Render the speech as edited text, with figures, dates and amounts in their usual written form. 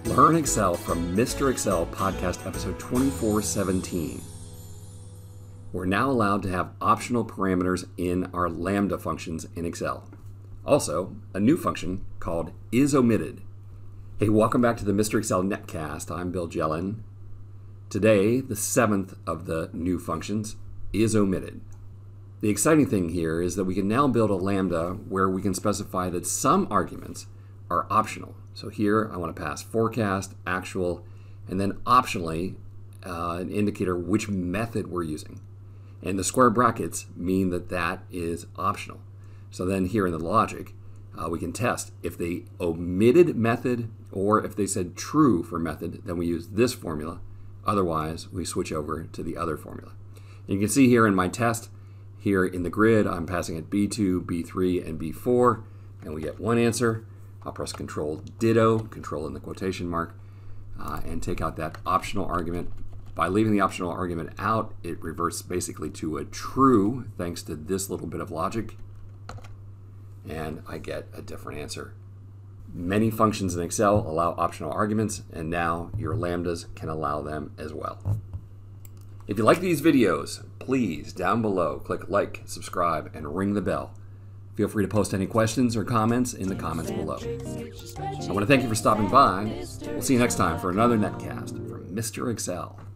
Learn Excel from MrExcel Podcast episode 2417. We're now allowed to have optional parameters in our Lambda functions in Excel. Also, a new function called ISOMITTED. Hey, welcome back to the MrExcel Netcast. I'm Bill Jelen. Today, the seventh of the new functions is omitted. The exciting thing here is that we can now build a Lambda where we can specify that some arguments are optional. So here I want to pass forecast, actual, and then optionally an indicator which method we're using. And the square brackets mean that that is optional. So then here in the logic, we can test if they omitted method or if they said true for method, then we use this formula. Otherwise, we switch over to the other formula. And you can see here in my test, here in the grid, I'm passing it B2, B3, and B4, and we get one answer. I'll press Control Ditto, Control in the quotation mark, and take out that optional argument. By leaving the optional argument out, it reverts basically to a true, thanks to this little bit of logic, and I get a different answer. Many functions in Excel allow optional arguments, and now your Lambdas can allow them as well. If you like these videos, please, down below, click like, subscribe, and ring the bell. Feel free to post any questions or comments in the comments below. I want to thank you for stopping by. We'll see you next time for another netcast from Mr. Excel.